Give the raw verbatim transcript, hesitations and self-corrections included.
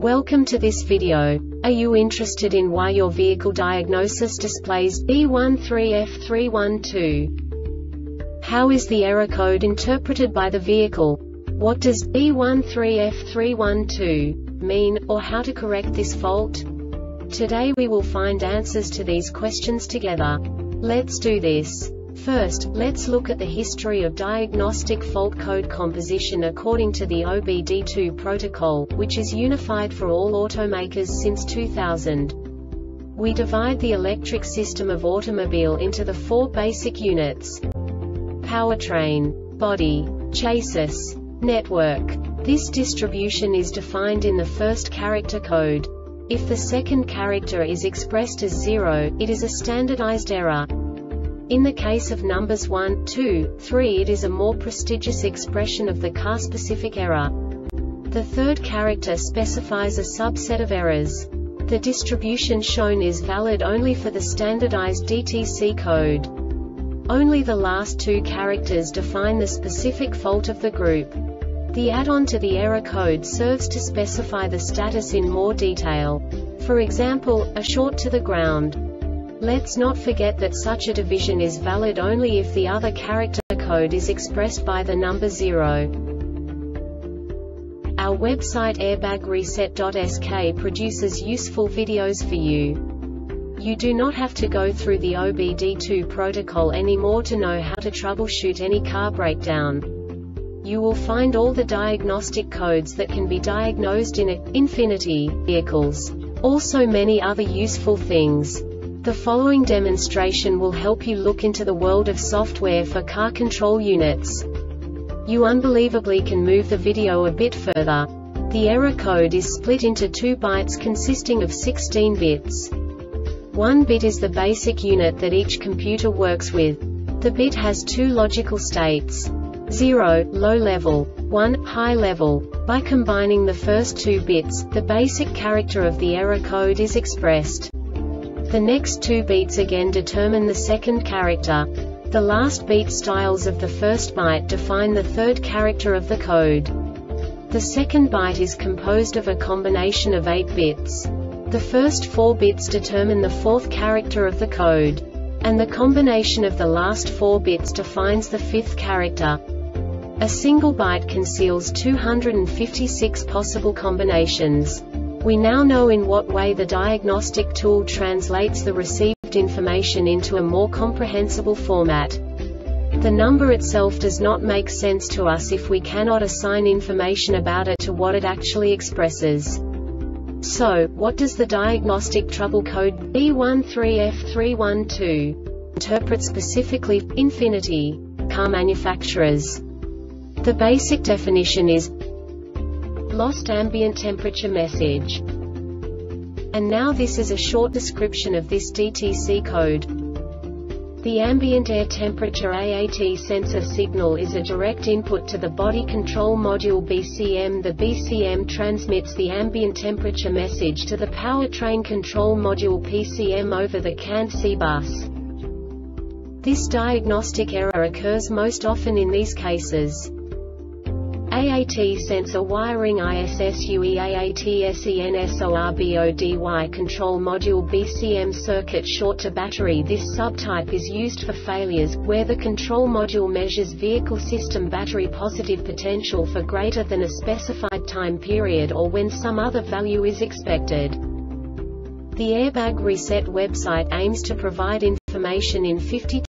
Welcome to this video. Are you interested in why your vehicle diagnosis displays B one three F three one two? How is the error code interpreted by the vehicle? What does B one three F three one two mean, or how to correct this fault? Today we will find answers to these questions together. Let's do this. First, let's look at the history of diagnostic fault code composition according to the O B D two protocol, which is unified for all automakers since two thousand. We divide the electric system of automobile into the four basic units: powertrain, body, chassis, network. This distribution is defined in the first character code. If the second character is expressed as zero, it is a standardized error. In the case of numbers one, two, three, it is a more prestigious expression of the car-specific error. The third character specifies a subset of errors. The distribution shown is valid only for the standardized D T C code. Only the last two characters define the specific fault of the group. The add-on to the error code serves to specify the status in more detail. For example, a short to the ground. Let's not forget that such a division is valid only if the other character code is expressed by the number zero. Our website airbag reset dot S K produces useful videos for you. You do not have to go through the O B D two protocol anymore to know how to troubleshoot any car breakdown. You will find all the diagnostic codes that can be diagnosed in Infinity vehicles. Also many other useful things. The following demonstration will help you look into the world of software for car control units. You unbelievably can move the video a bit further. The error code is split into two bytes consisting of sixteen bits. One bit is the basic unit that each computer works with. The bit has two logical states: zero, low level, one, high level. By combining the first two bits, the basic character of the error code is expressed. The next two beats again determine the second character. The last beat styles of the first byte define the third character of the code. The second byte is composed of a combination of eight bits. The first four bits determine the fourth character of the code. And the combination of the last four bits defines the fifth character. A single byte conceals two hundred fifty-six possible combinations. We now know in what way the diagnostic tool translates the received information into a more comprehensible format. The number itself does not make sense to us if we cannot assign information about it to what it actually expresses. So, what does the diagnostic trouble code B one three F three one two interpret specifically for Infinity car manufacturers? The basic definition is lost ambient temperature message. And now this is a short description of this D T C code. The ambient air temperature A A T sensor signal is a direct input to the body control module B C M. The B C M transmits the ambient temperature message to the powertrain control module P C M over the C A N C bus. This diagnostic error occurs most often in these cases: A A T sensor wiring I S S U E A A T S E N S O R B O D Y control module B C M circuit short to battery. This subtype is used for failures, where the control module measures vehicle system battery positive potential for greater than a specified time period or when some other value is expected. The Airbag Reset website aims to provide information in fifty